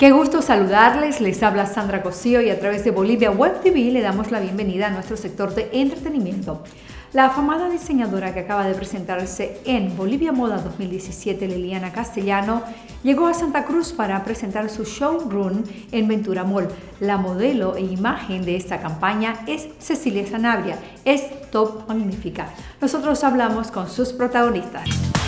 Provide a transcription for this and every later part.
Qué gusto saludarles, les habla Sandra Cosío y a través de Bolivia Web TV le damos la bienvenida a nuestro sector de entretenimiento. La afamada diseñadora que acaba de presentarse en Bolivia Moda 2017, Liliana Castellano, llegó a Santa Cruz para presentar su showroom en Ventura Mall. La modelo e imagen de esta campaña es Cecilia Sanabria, es Top Magnífica. Nosotros hablamos con sus protagonistas.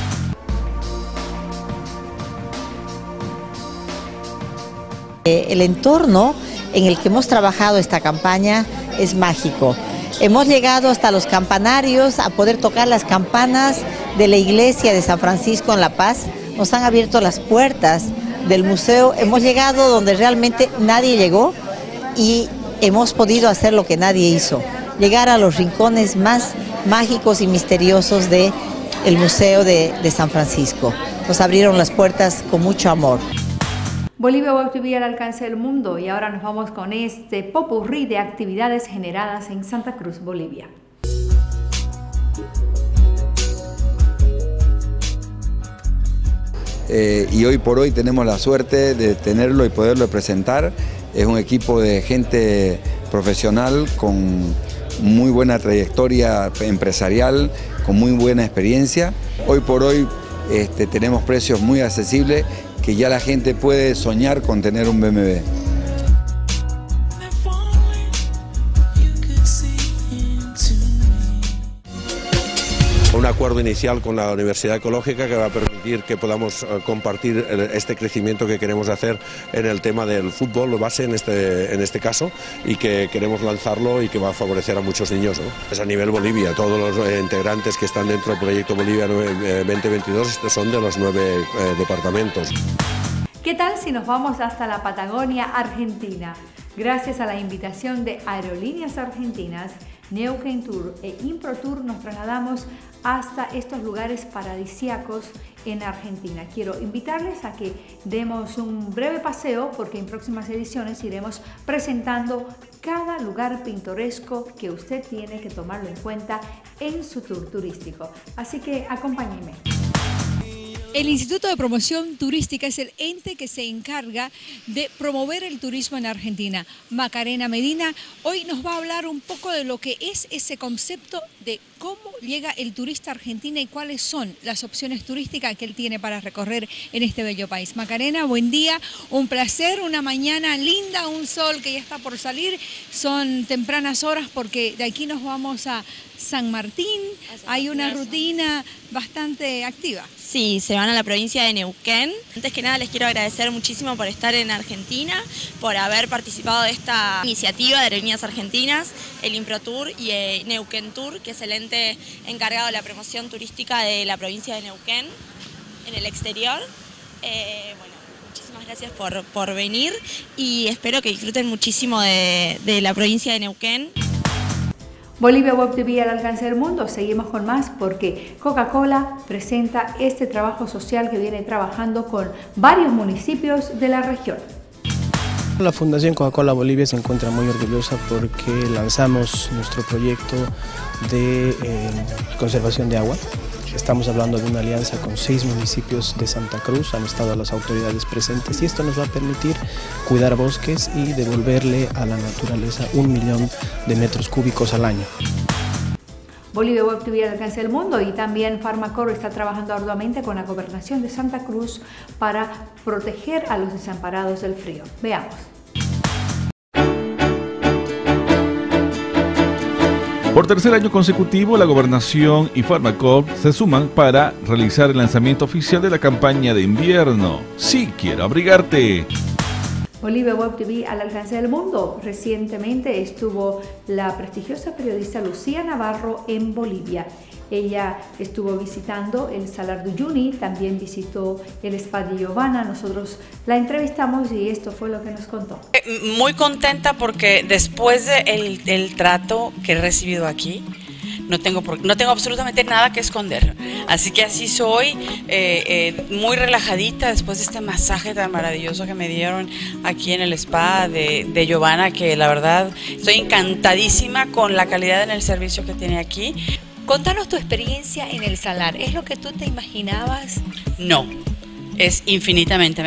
El entorno en el que hemos trabajado esta campaña es mágico. Hemos llegado hasta los campanarios a poder tocar las campanas de la iglesia de San Francisco en La Paz. Nos han abierto las puertas del museo. Hemos llegado donde realmente nadie llegó y hemos podido hacer lo que nadie hizo. Llegar a los rincones más mágicos y misteriosos del Museo de San Francisco. Nos abrieron las puertas con mucho amor. Bolivia Web TV al alcance del mundo y ahora nos vamos con este popurrí de actividades generadas en Santa Cruz, Bolivia. Y hoy por hoy tenemos la suerte de tenerlo y poderlo presentar. Es un equipo de gente profesional con muy buena trayectoria empresarial, con muy buena experiencia. Hoy por hoy tenemos precios muy accesibles que ya la gente puede soñar con tener un BMW. Un acuerdo inicial con la Universidad Ecológica que va a permitir que podamos compartir este crecimiento que queremos hacer en el tema del fútbol base en este caso, y que queremos lanzarlo y que va a favorecer a muchos niños, ¿no? Es a nivel Bolivia, todos los integrantes que están dentro del proyecto Bolivia 2022 son de los 9 departamentos. ¿Qué tal si nos vamos hasta la Patagonia, Argentina? Gracias a la invitación de Aerolíneas Argentinas, Neuquén Tour e ImproTour nos trasladamos hasta estos lugares paradisíacos en Argentina. Quiero invitarles a que demos un breve paseo porque en próximas ediciones iremos presentando cada lugar pintoresco que usted tiene que tomarlo en cuenta en su tour turístico. Así que acompáñenme. El Instituto de Promoción Turística es el ente que se encarga de promover el turismo en Argentina. Macarena Medina hoy nos va a hablar un poco de lo que es ese concepto de cómo llega el turista a Argentina y cuáles son las opciones turísticas que él tiene para recorrer en este bello país. Macarena, buen día, un placer, una mañana linda, un sol que ya está por salir. Son tempranas horas porque de aquí nos vamos a San Martín. Hay una rutina bastante activa. Sí, se van a la provincia de Neuquén. Antes que nada les quiero agradecer muchísimo por estar en Argentina, por haber participado de esta iniciativa de Aerolíneas Argentinas, el ImproTour y el Neuquén Tour, que es el ente encargado de la promoción turística de la provincia de Neuquén en el exterior. Bueno, muchísimas gracias por venir y espero que disfruten muchísimo de la provincia de Neuquén. Bolivia Web TV al alcance del mundo. Seguimos con más porque Coca-Cola presenta este trabajo social que viene trabajando con varios municipios de la región. La Fundación Coca-Cola Bolivia se encuentra muy orgullosa porque lanzamos nuestro proyecto de conservación de agua. Estamos hablando de una alianza con 6 municipios de Santa Cruz, han estado las autoridades presentes y esto nos va a permitir cuidar bosques y devolverle a la naturaleza 1 millón de metros cúbicos al año. Bolivia Web TV al alcance del mundo y también Farmacor está trabajando arduamente con la Gobernación de Santa Cruz para proteger a los desamparados del frío. Veamos. Por tercer año consecutivo, la Gobernación y Farmacor se suman para realizar el lanzamiento oficial de la campaña de invierno. Sí, quiero abrigarte. Bolivia Web TV al alcance del mundo. Recientemente estuvo la prestigiosa periodista Lucía Navarro en Bolivia. Ella estuvo visitando el Salar de Uyuni, también visitó el Spa de Giovanna. Nosotros la entrevistamos y esto fue lo que nos contó. Muy contenta porque después del trato que he recibido aquí, no tengo absolutamente nada que esconder. Así que así soy, muy relajadita después de este masaje tan maravilloso que me dieron aquí en el spa de Giovanna, que la verdad estoy encantadísima con la calidad en el servicio que tiene aquí. Contanos tu experiencia en el Salar. ¿Es lo que tú te imaginabas? No, es infinitamente mejor.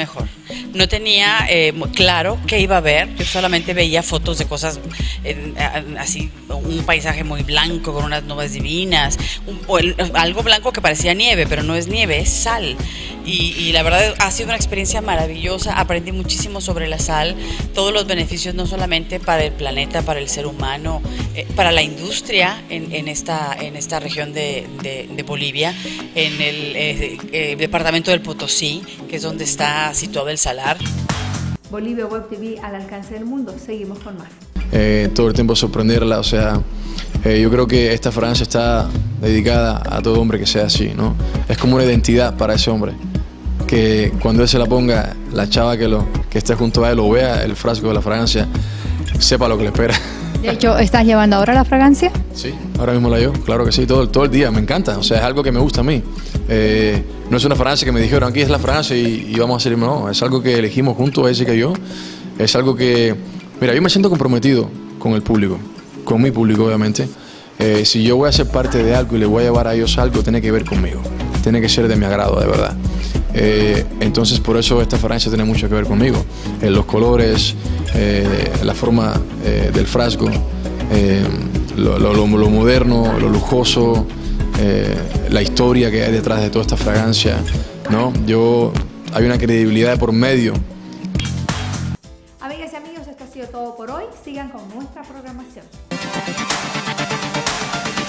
no tenía claro qué iba a ver. Yo solamente veía fotos de cosas así, un paisaje muy blanco con unas nubes divinas, algo blanco que parecía nieve, pero no es nieve, es sal. Y la verdad ha sido una experiencia maravillosa. Aprendí muchísimo sobre la sal, todos los beneficios no solamente para el planeta, para el ser humano, para la industria en esta región de Bolivia, en el departamento del Potosí, que es donde está situado el salar. Bolivia Web TV al alcance del mundo. Seguimos con más. Todo el tiempo sorprenderla, o sea, yo creo que esta fragancia está dedicada a todo hombre que sea así, ¿no? Es como una identidad para ese hombre, que cuando él se la ponga, la chava que esté junto a él o vea el frasco de la fragancia, sepa lo que le espera. De hecho, ¿estás llevando ahora la fragancia? Sí, ahora mismo la llevo, claro que sí, todo el día, me encanta, o sea, es algo que me gusta a mí. No es una fragancia que me dijeron, aquí es la fragancia y vamos a salir, no, es algo que elegimos juntos, Jessica y yo, es algo que, mira, yo me siento comprometido con el público, con mi público obviamente. Si yo voy a ser parte de algo y le voy a llevar a ellos algo, tiene que ver conmigo, tiene que ser de mi agrado, de verdad. Entonces por eso esta fragancia tiene mucho que ver conmigo, los colores, la forma del frasco, lo moderno, lo lujoso, la historia que hay detrás de toda esta fragancia, ¿no? Hay una credibilidad de por medio. Amigas y amigos, esto ha sido todo por hoy. Sigan con nuestra programación.